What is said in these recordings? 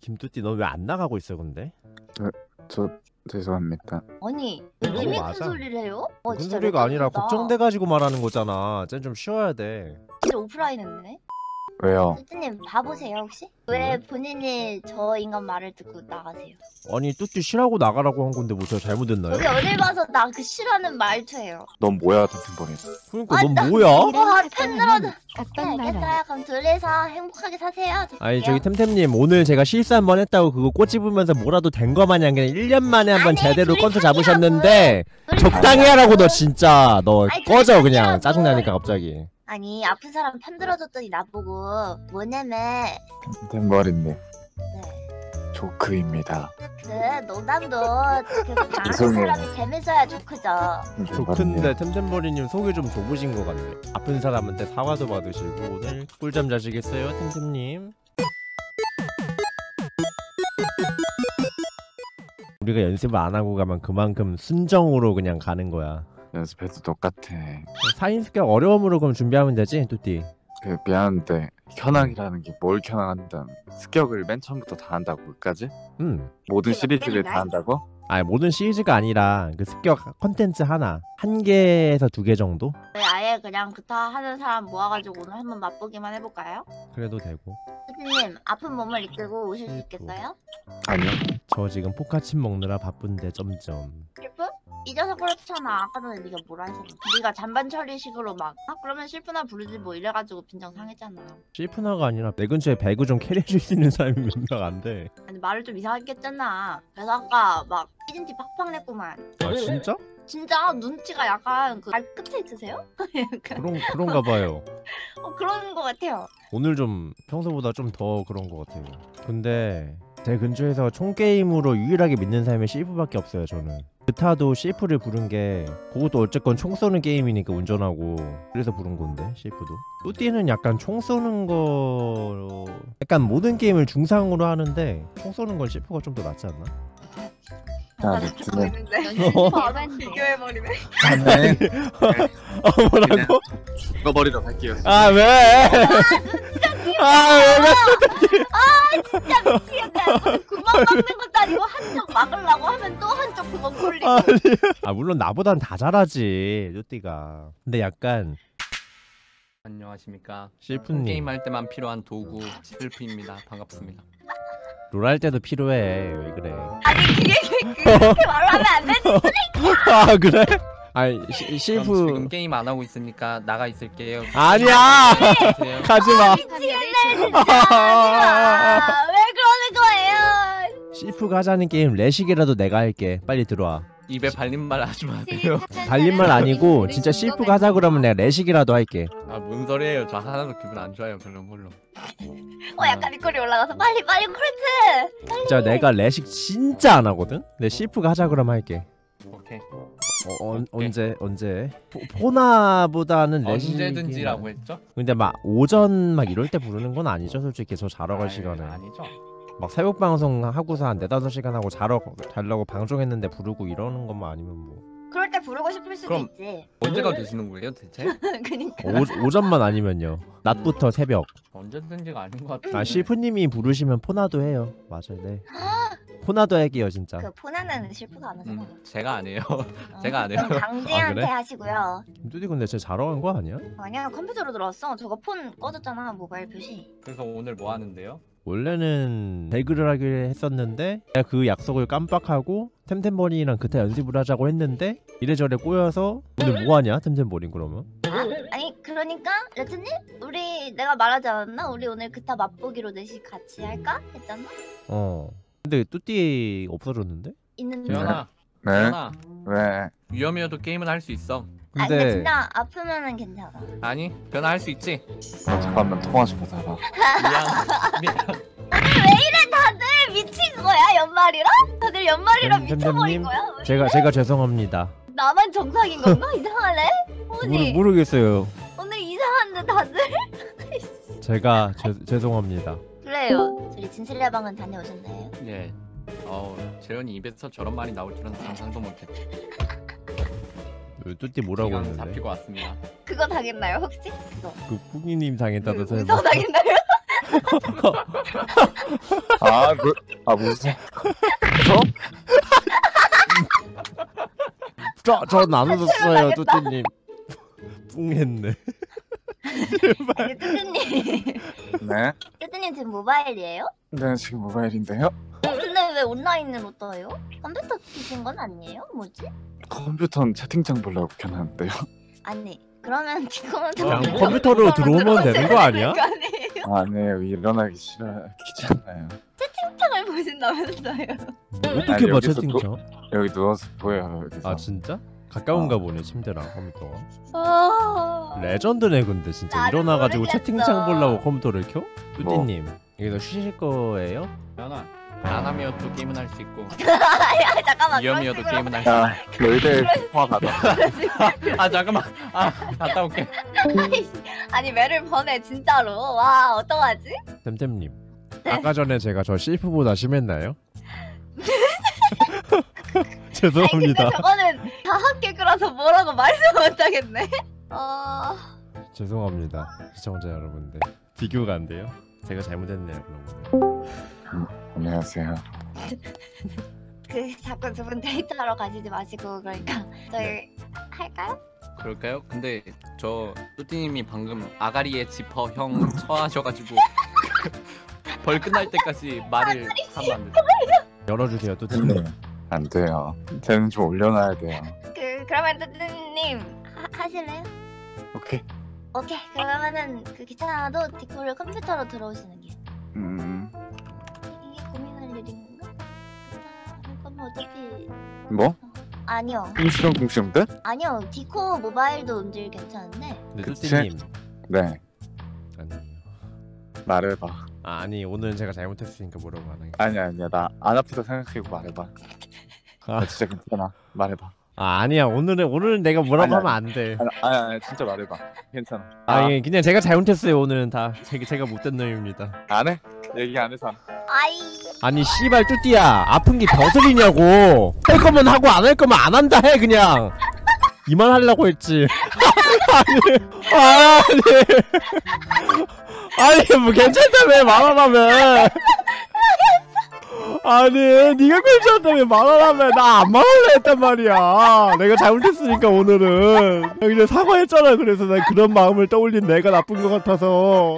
김뚜띠 너 왜 안 나가고 있어 근데? 저 죄송합니다. 아니 그거 님이 큰 맞아. 소리를 해요? 무슨 진짜 소리가 아니라 레전드다. 걱정돼가지고 말하는 거잖아. 쟤 좀 쉬어야 돼. 진짜 오프라인 했네. 왜요? 뚜띠님 봐보세요 혹시? 왜 본인이 저 인간 말을 듣고 나가세요? 아니 뚜띠 쉬라고 나가라고 한 건데 뭐 제가 잘못했나요? 여기 어딜 봐서 나 그 싫어하는 말투예요. 넌 뭐야 템템버린? 그러니까 넌 뭐야? 와 팬들어도 어떤 나라? 알겠어요. 그럼 둘이서 행복하게 사세요. 아니 저기 템템님 오늘 제가 실수 한 번 했다고 그거 꼬집으면서 뭐라도 된 거 마냥 그냥 1년 만에 한 번 아니, 제대로 둘이 건투 사귀라고. 잡으셨는데 적당히 하라고 너 진짜 너 아니, 꺼져 둘이 그냥 사귀라고. 짜증나니까 갑자기. 아니 아픈 사람 편들어줬더니 나보고 뭐냐면 템템버린님 네. 조크입니다. 그 농담도 그 아는 죄송해요. 사람이 재밌어야 좋크죠. 좋근데 템템버리님 속이 좀 좁으신 것 같네. 아픈 사람한테 사과도 받으시고 오늘 꿀잠 자시겠어요 템템님? 우리가 연습을 안 하고 가면 그만큼 순정으로 그냥 가는 거야. 연습해도 똑같아. 사인 습격 어려움으로 그럼 준비하면 되지 뚜띠? 그 미안한데 현황이라는 게 뭘 현황한다? 습격을 맨 처음부터 다 한다고 끝까지? 모든 시리즈를 다 한다고? 아니 모든 시리즈가 아니라 그 습격 컨텐츠 하나 한 개에서 2개 정도? 아예 그냥 그타 하는 사람 모아가지고 오늘 한번 맛보기만 해볼까요? 그래도 되고. 뚜띠님 아픈 몸을 이끌고 오실 수 있겠어요? 아니요. 저 지금 포카침 먹느라 바쁜데 점점. 실프? 잊어서 그렇잖아. 아까 전에 네가 뭐라 했었는데 네가 잔반 처리식으로 막 그러면 실프나 부르지 뭐 이래가지고 빈정 상했잖아. 실프나가 아니라 내 근처에 배구 좀 캐리해줄 수 있는 사람이 몇 명 안 돼. 아니 말을 좀 이상하게 했잖아. 그래서 아까 막 피진티 팍팍 냈구만. 아 진짜? 진짜 눈치가 약간 그 발끝에 있으세요? 약간 그런가 봐요. 그런 거 같아요. 오늘 좀 평소보다 좀 더 그런 것 같아요. 근데 제 근처에서 총 게임으로 유일하게 믿는 사람이 실프밖에 없어요. 저는. 그타도 실프를 부른 게 그것도 어쨌건 총 쏘는 게임이니까 운전하고 그래서 부른 건데 실프도. 뚜띠는 약간 총 쏘는 거 약간 모든 게임을 중상으로 하는데 총 쏘는 건 실프가 좀 더 낫지 않나? 자, 루트는 비교해버리네. 저는 뭐라고? 죽어버리도록 할게요. 아 왜? 아 왜? 진짜 미치겠네. 무슨 구멍 막는 것도 아니고 한쪽 막으려고 하면 또 한쪽 구멍 굴리고. 아 물론 나보단 다 잘하지 뚜띠가. 근데 약간 안녕하십니까. 실프님 게임할 때만 필요한 도구 실프입니다. 반갑습니다. 롤 할 때도 필요해. 왜 그래? 아니 그렇게 말하면 안 되지. 아 그래? 아니 그럼 실프 지금 게임 안 하고 있으니까 나가 있을게요. 아니야. 안녕하세요. 가지마. 미치겠네 진짜. 왜 그러는 거예요? 실프가 하자는 게임 레식이라도 내가 할게. 빨리 들어와. 입에 발림말 하지 마세요. 달린말 아니고 진짜 실프가 하자 그러면 내가 레식이라도 할게. 아 뭔 소리예요? 저 하나도 기분 안 좋아요 그런 걸로. 약간 입꼬리 올라가서 빨리 콜트. 진짜 내가 레식 진짜 안 하거든? 근데 실프가 하자 그러면 할게. 오케이. 언제? 포나보다는 레식 언제든지라고 했죠? 근데 막 오전 막 이럴 때 부르는 건 아니죠 솔직히. 저 자러 갈 아이, 시간에 아니죠. 막 새벽 방송 하고서 한 4-5시간 하고 자려고 방송했는데 부르고 이러는 것만 아니면 뭐 그럴 때 부르고 싶을 수도 그럼- 있지. 언제가 되시는 거예요 대체? 그니까. 오전만 아니면요. 낮부터 새벽. 언제든지가 아닌 것 같아요. 아 실프님이 부르시면 포나도 해요. 맞아요. 네. 포나도 할게요 진짜. 그 포나는 실프가 안 하잖아. 제가 안 해요. 제가 안 해요. 그럼 강재한테 그래? 하시고요. 김뚜디 근데 진짜 자러 간 거 아니야? 아니야 컴퓨터로 들어왔어. 저거 폰 꺼졌잖아 모바일 표시. 그래서 오늘 뭐 하는데요? 원래는 배그를 하기로 했었는데 내가 그 약속을 깜빡하고 템템버린이랑 그때 연습을 하자고 했는데 이래저래 꼬여서 오늘 뭐 하냐 템템버린 그러면? 아니 그러니까 레트님 우리 내가 말하지 않았나? 우리 오늘 그타 맛보기로 넷이 같이 할까? 했잖아. 근데 뚜띠 없어졌는데? 있는데. 재현아. 네? 재현아. 왜? 위험해도 게임은 할 수 있어. 아니 근데 근데 진짜 아프면은 괜찮아. 아니 변화 할 수 있지. 잠깐만 통화 좀 받아봐. 미안. 다들 미친 거야 연말이라? 다들 연말이라 미쳐버린 템템님 거야? 왜? 제가 죄송합니다. 나만 정상인 건가? 이상하네? 오늘 모르겠어요. 오늘 이상한데 다들? 제가 죄송합니다. 그래요. 저희 진실레방은 다녀오셨나요? 예. 재현이 입에서 저런 말이 나올 줄은 상상도 못했지. 뚜띠 뭐라고 시간 했는데? 잡히고 왔습니다. 그거 당했나요 혹시? 그거 그 푸기님 당했다도 설마. 무서워 당했나요? 무슨 전 안 웃었어요 뚜띠님. 뿡했네. 아니 뜨뜨님. 네? 뜨뜨님 지금 모바일이에요? 네 지금 모바일인데요. 근데 왜 온라인으로 떠요? 컴퓨터 키신 건 아니에요? 뭐지? 컴퓨터는 채팅창 보려고 켜놨는데요. 아니 그러면 지금은 그냥 컴퓨터로 들어오면 되는 거 아니야? 아니에요 일어나기 싫어요. 귀찮아요. 채팅창을 보신다면서요? 어떻게 아니, 봐 여기서 채팅창? 여기 누워서 보여요 여기서. 아 진짜? 가까운가 보네 침대랑 컴퓨터가. 아... 레전드네 근데 진짜 나는 일어나가지고 모르겠어. 채팅창 보려고 컴퓨터를 켜? 뭐? 뚜띠님 여기서 쉬실 거예요? 연아 안 하면도 게임은 할 수 있고 아니 잠깐만 위험이어도 그런 게임은 할 수 야 너희들 통화 받아. 있고 아 잠깐만 갔다 올게 식으로. 아니 매를 보내 진짜로. 와 어떡하지? 템템님 네. 아까 전에 제가 저 실프보다 심했나요? 아니 죄송합니다. 근데 저거는 다 학교 끌어서 뭐라고 말씀 못하겠네. 죄송합니다 시청자 여러분들. 비교가 안 돼요? 제가 잘못했네요 그런 거. 안녕하세요. 그 자꾸 두 분 데이트하러 가시지 마시고 그러니까 저희 할까요? 그럴까요? 근데 저 뚜띠님이 방금 아가리에 지퍼 형 처하셔가지고 벌 끝날 때까지 말을 하면 안 돼요. 열어주세요 뚜띠님. 안 돼요. 쟤는 좀 올려놔야 돼요. 그러면 뜨뜨님 하실래요? 오케이. 오케이 그러면은 그 귀찮아도 디코를 컴퓨터로 들어오시는 게 이게 고민할 일인가? 할 거면 어차피 뭐? 아니요 꿍시렁꿍시렁대? 아니요 디코 모바일도 음질 괜찮은데 근데 그치? 뚜띠님 네. 아니에요. 말해봐. 아니 오늘은 제가 잘못했으니까 뭐라고 안 하겠어. 아니야 나 안 아프다 생각하고 말해봐. 나 진짜 괜찮아. 말해봐. 아니야 오늘은 내가 뭐라고 아니야. 하면 안 돼. 아니 진짜 말해봐. 괜찮아. 아니 그냥 제가 잘못했어요 오늘은 다. 제가 못된 놈입니다. 안 해? 얘기 안 해서. 아이 아니 씨발 뚜띠야 아픈 게 벼슬이냐고. 할 거면 하고 안 할 거면 안 한다 해 그냥. 이만 하려고 했지. 아니 뭐 괜찮다며 말하라며. 아니 네가 괜찮다며 말하라며. 나 안 말할래 했단 말이야. 내가 잘못했으니까 오늘은 그냥 사과했잖아. 그래서 난 그런 마음을 떠올린 내가 나쁜 것 같아서.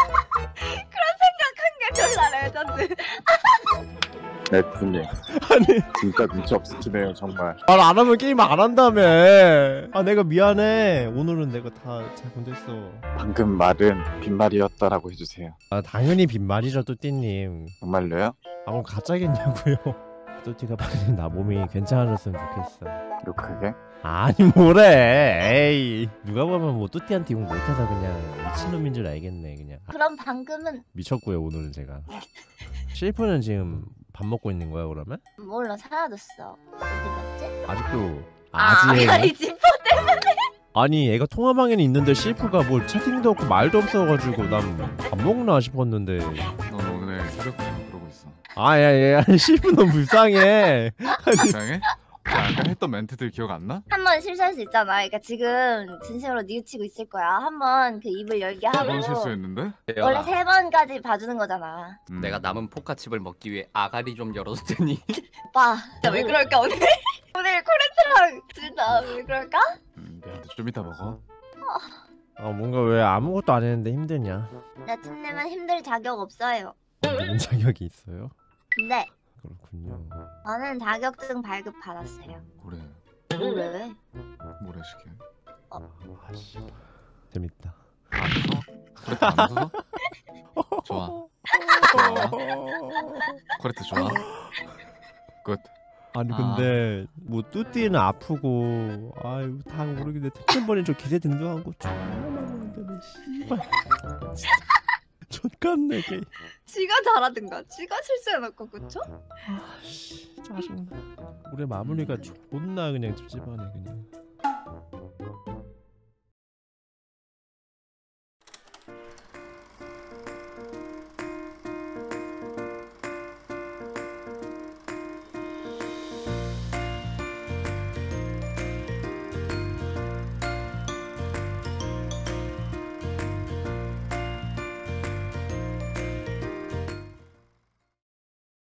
게 별로 레전드. 네트님 아니 진짜 눈치 없으시네요 정말. 말 안 하면 게임 안 한다며. 아 내가 미안해. 오늘은 내가 다 잘못했어. 방금 말은 빈말이었다라고 해주세요. 아 당연히 빈말이죠 뚜띠님. 정말로요? 아 그럼 가짜겠냐고요. 뚜띠가 빨리 나 몸이 괜찮아졌으면 좋겠어. 욕하게? 아니 뭐래. 에이 누가 보면 뭐 뚜띠한테 욕 못해서 그냥 미친놈인 줄 알겠네 그냥. 그럼 방금은 미쳤고요 오늘은 제가. 실프는 지금 밥 먹고 있는 거야 그러면? 몰라 사라졌어. 어디 갔지? 아직도 아직 아니 지퍼 아니 애가 통화방에는 있는데 실프가 뭘 채팅도 없고 말도 없어가지고 난 밥 먹나 싶었는데. 넌 오늘 새벽부터 그러고 있어. 아야 실프 너무 불쌍해. 이상해? 아까 했던 멘트들 기억 안 나? 한번 실수할 수 있잖아. 그러니까 지금 진심으로 뉘우치고 있을 거야. 한번 그 입을 열게 하고. 뭔 실수했는데? 원래 3번까지 봐주는 거잖아. 내가 남은 포카칩을 먹기 위해 아가리 좀 열어줬더니 오빠, 진짜 왜 그럴까 오늘? 오늘 코레트랑 진짜 왜 그럴까? 미안해. 좀 이따 먹어. 아 뭔가 왜 아무것도 안 했는데 힘드냐. 여친님은 힘들 자격 없어요. 무슨 자격이 있어요? 네, 그렇군요. 저는 자격증 발급 받았어요. 그래. 왜? 뭐래 시켜. 아씨 재밌다. 안 웃어? 코레트 안 웃어? 좋아. 좋아. 코레트 좋아. 굿. 아니 근데 뭐 뚜띠는 아프고 아유 다 모르겠는데 템템버린 저 기세 등등한 거 존나 많은데 씨발 진짜 족같네 게. 지가 잘하든가. 지가 실수해놓고 그쵸? 아씨 짜증나. 올해 마무리가 존나 그냥 찝찝하네 그냥.